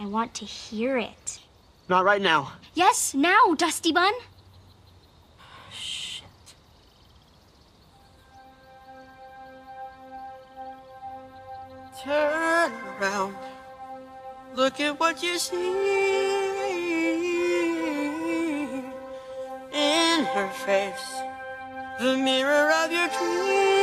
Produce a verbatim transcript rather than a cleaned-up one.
want to hear it. Not right now. Yes, now, Dusty Bun. Shit. Turn around. Look at what you see. In her face, the mirror of your dreams.